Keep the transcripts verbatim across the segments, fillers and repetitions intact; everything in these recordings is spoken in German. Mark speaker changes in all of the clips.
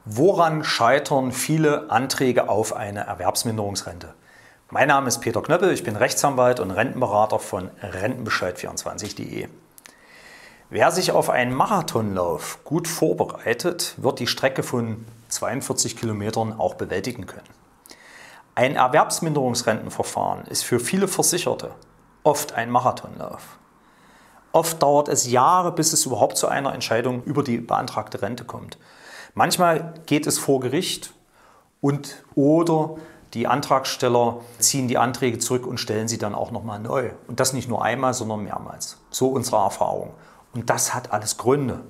Speaker 1: Woran scheitern viele Anträge auf eine Erwerbsminderungsrente? Mein Name ist Peter Knöppel, ich bin Rechtsanwalt und Rentenberater von Rentenbescheid vierundzwanzig punkt de. Wer sich auf einen Marathonlauf gut vorbereitet, wird die Strecke von zweiundvierzig Kilometern auch bewältigen können. Ein Erwerbsminderungsrentenverfahren ist für viele Versicherte oft ein Marathonlauf. Oft dauert es Jahre, bis es überhaupt zu einer Entscheidung über die beantragte Rente kommt. Manchmal geht es vor Gericht und oder die Antragsteller ziehen die Anträge zurück und stellen sie dann auch nochmal neu. Und das nicht nur einmal, sondern mehrmals. So unsere Erfahrung. Und das hat alles Gründe.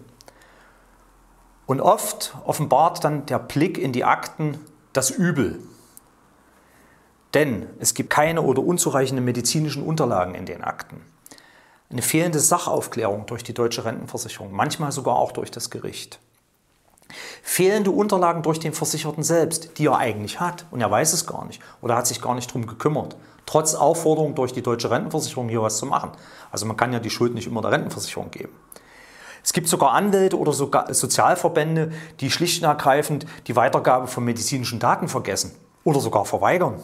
Speaker 1: Und oft offenbart dann der Blick in die Akten das Übel. Denn es gibt keine oder unzureichende medizinischen Unterlagen in den Akten. Eine fehlende Sachaufklärung durch die Deutsche Rentenversicherung, manchmal sogar auch durch das Gericht. Fehlende Unterlagen durch den Versicherten selbst, die er eigentlich hat und er weiß es gar nicht oder hat sich gar nicht darum gekümmert, trotz Aufforderung durch die Deutsche Rentenversicherung hier was zu machen. Also man kann ja die Schuld nicht immer der Rentenversicherung geben. Es gibt sogar Anwälte oder sogar Sozialverbände, die schlicht und ergreifend die Weitergabe von medizinischen Daten vergessen oder sogar verweigern.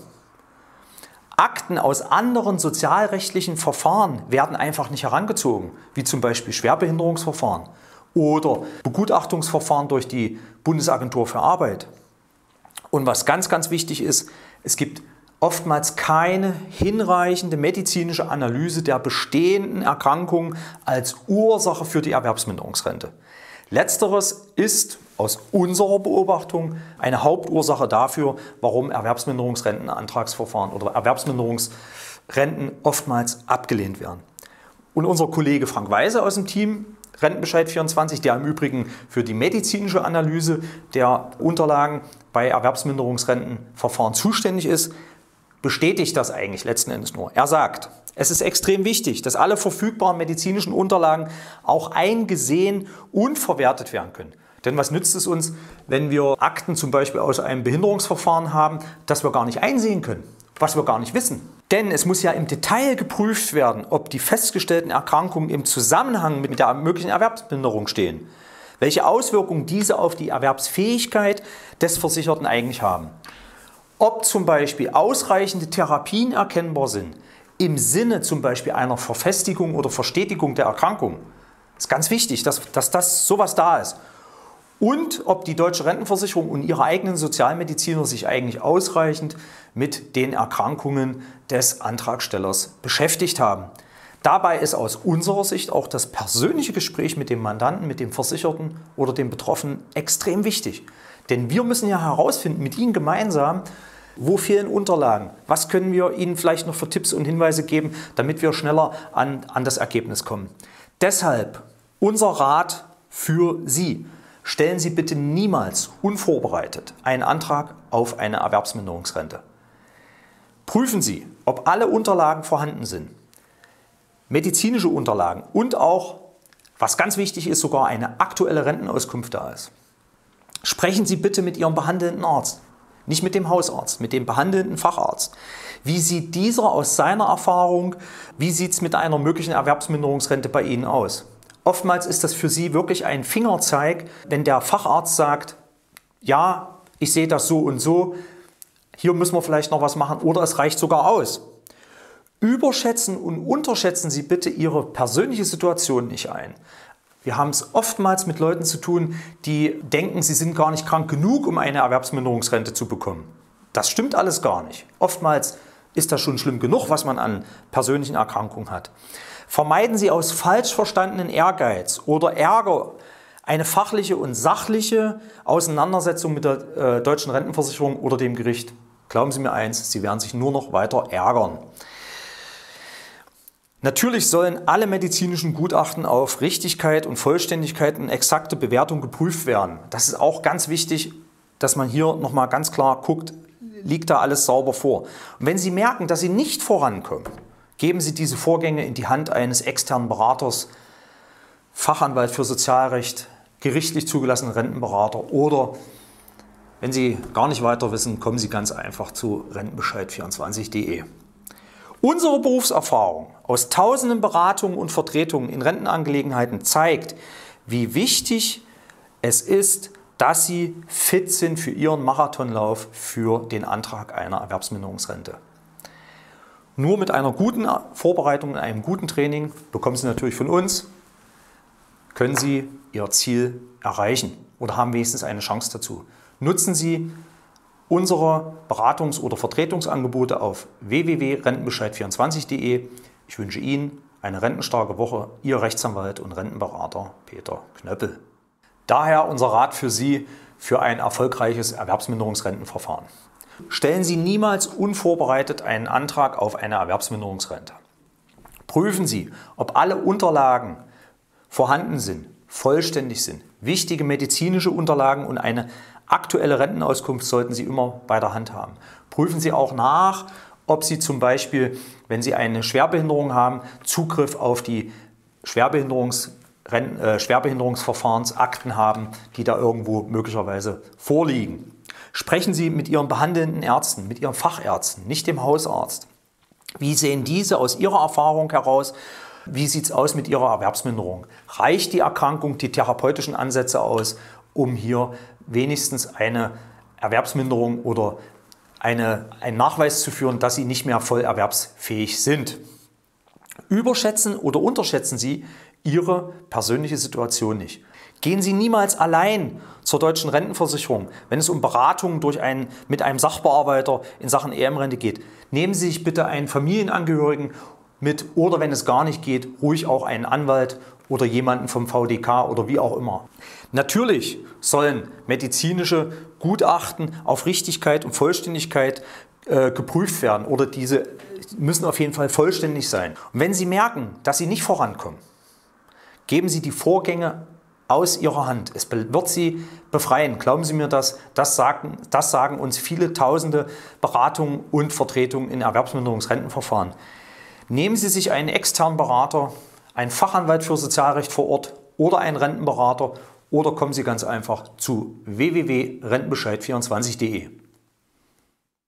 Speaker 1: Akten aus anderen sozialrechtlichen Verfahren werden einfach nicht herangezogen, wie zum Beispiel Schwerbehinderungsverfahren oder Begutachtungsverfahren durch die Bundesagentur für Arbeit. Und was ganz, ganz wichtig ist, es gibt oftmals keine hinreichende medizinische Analyse der bestehenden Erkrankungen als Ursache für die Erwerbsminderungsrente. Letzteres ist aus unserer Beobachtung eine Hauptursache dafür, warum Erwerbsminderungsrentenantragsverfahren oder Erwerbsminderungsrenten oftmals abgelehnt werden. Und unser Kollege Frank Weise aus dem Team Rentenbescheid vierundzwanzig, der im Übrigen für die medizinische Analyse der Unterlagen bei Erwerbsminderungsrentenverfahren zuständig ist, bestätigt das eigentlich letzten Endes nur. Er sagt, es ist extrem wichtig, dass alle verfügbaren medizinischen Unterlagen auch eingesehen und verwertet werden können. Denn was nützt es uns, wenn wir Akten zum Beispiel aus einem Behinderungsverfahren haben, das wir gar nicht einsehen können, was wir gar nicht wissen? Denn es muss ja im Detail geprüft werden, ob die festgestellten Erkrankungen im Zusammenhang mit der möglichen Erwerbsminderung stehen, welche Auswirkungen diese auf die Erwerbsfähigkeit des Versicherten eigentlich haben. Ob zum Beispiel ausreichende Therapien erkennbar sind, im Sinne zum Beispiel einer Verfestigung oder Verstetigung der Erkrankung. Das ist ganz wichtig, dass, dass das sowas da ist. Und ob die Deutsche Rentenversicherung und ihre eigenen Sozialmediziner sich eigentlich ausreichend mit den Erkrankungen des Antragstellers beschäftigt haben. Dabei ist aus unserer Sicht auch das persönliche Gespräch mit dem Mandanten, mit dem Versicherten oder dem Betroffenen extrem wichtig. Denn wir müssen ja herausfinden mit Ihnen gemeinsam, wo fehlen Unterlagen, was können wir Ihnen vielleicht noch für Tipps und Hinweise geben, damit wir schneller an, an das Ergebnis kommen. Deshalb unser Rat für Sie. Stellen Sie bitte niemals unvorbereitet einen Antrag auf eine Erwerbsminderungsrente. Prüfen Sie, ob alle Unterlagen vorhanden sind, medizinische Unterlagen und auch, was ganz wichtig ist, sogar eine aktuelle Rentenauskunft da ist. Sprechen Sie bitte mit Ihrem behandelnden Arzt, nicht mit dem Hausarzt, mit dem behandelnden Facharzt. Wie sieht dieser aus seiner Erfahrung, wie sieht es mit einer möglichen Erwerbsminderungsrente bei Ihnen aus? Oftmals ist das für Sie wirklich ein Fingerzeig, wenn der Facharzt sagt, ja, ich sehe das so und so, hier müssen wir vielleicht noch was machen oder es reicht sogar aus. Überschätzen und unterschätzen Sie bitte Ihre persönliche Situation nicht ein. Wir haben es oftmals mit Leuten zu tun, die denken, sie sind gar nicht krank genug, um eine Erwerbsminderungsrente zu bekommen. Das stimmt alles gar nicht. Oftmals ist das schon schlimm genug, was man an persönlichen Erkrankungen hat. Vermeiden Sie aus falsch verstandenen Ehrgeiz oder Ärger eine fachliche und sachliche Auseinandersetzung mit der äh, Deutschen Rentenversicherung oder dem Gericht. Glauben Sie mir eins, Sie werden sich nur noch weiter ärgern. Natürlich sollen alle medizinischen Gutachten auf Richtigkeit und Vollständigkeit und exakte Bewertung geprüft werden. Das ist auch ganz wichtig, dass man hier nochmal ganz klar guckt, liegt da alles sauber vor. Und wenn Sie merken, dass Sie nicht vorankommen, geben Sie diese Vorgänge in die Hand eines externen Beraters, Fachanwalt für Sozialrecht, gerichtlich zugelassenen Rentenberater oder, wenn Sie gar nicht weiter wissen, kommen Sie ganz einfach zu Rentenbescheid vierundzwanzig punkt de. Unsere Berufserfahrung aus tausenden Beratungen und Vertretungen in Rentenangelegenheiten zeigt, wie wichtig es ist, dass Sie fit sind für Ihren Marathonlauf für den Antrag einer Erwerbsminderungsrente. Nur mit einer guten Vorbereitung und einem guten Training, bekommen Sie natürlich von uns, können Sie Ihr Ziel erreichen oder haben wenigstens eine Chance dazu. Nutzen Sie unsere Beratungs- oder Vertretungsangebote auf w w w punkt rentenbescheid vierundzwanzig punkt de. Ich wünsche Ihnen eine rentenstarke Woche. Ihr Rechtsanwalt und Rentenberater Peter Knöppel. Daher unser Rat für Sie für ein erfolgreiches Erwerbsminderungsrentenverfahren. Stellen Sie niemals unvorbereitet einen Antrag auf eine Erwerbsminderungsrente. Prüfen Sie, ob alle Unterlagen vorhanden sind, vollständig sind. Wichtige medizinische Unterlagen und eine aktuelle Rentenauskunft sollten Sie immer bei der Hand haben. Prüfen Sie auch nach, ob Sie zum Beispiel, wenn Sie eine Schwerbehinderung haben, Zugriff auf die Schwerbehinderungs- äh, Schwerbehinderungsverfahrensakten haben, die da irgendwo möglicherweise vorliegen. Sprechen Sie mit Ihren behandelnden Ärzten, mit Ihren Fachärzten, nicht dem Hausarzt. Wie sehen diese aus Ihrer Erfahrung heraus? Wie sieht es aus mit Ihrer Erwerbsminderung? Reicht die Erkrankung, die therapeutischen Ansätze aus, um hier wenigstens eine Erwerbsminderung oder eine, einen Nachweis zu führen, dass Sie nicht mehr voll erwerbsfähig sind? Überschätzen oder unterschätzen Sie Ihre persönliche Situation nicht. Gehen Sie niemals allein zur deutschen Rentenversicherung, wenn es um Beratungen durch einen, mit einem Sachbearbeiter in Sachen E M-Rente geht. Nehmen Sie sich bitte einen Familienangehörigen mit oder wenn es gar nicht geht, ruhig auch einen Anwalt oder jemanden vom V D K oder wie auch immer. Natürlich sollen medizinische Gutachten auf Richtigkeit und Vollständigkeit äh, geprüft werden oder diese müssen auf jeden Fall vollständig sein. Und wenn Sie merken, dass Sie nicht vorankommen, geben Sie die Vorgänge aus Ihrer Hand. Es wird Sie befreien. Glauben Sie mir das. Das sagen, das sagen uns viele tausende Beratungen und Vertretungen in Erwerbsminderungsrentenverfahren. Nehmen Sie sich einen externen Berater, einen Fachanwalt für Sozialrecht vor Ort oder einen Rentenberater oder kommen Sie ganz einfach zu w w w punkt rentenbescheid vierundzwanzig punkt de.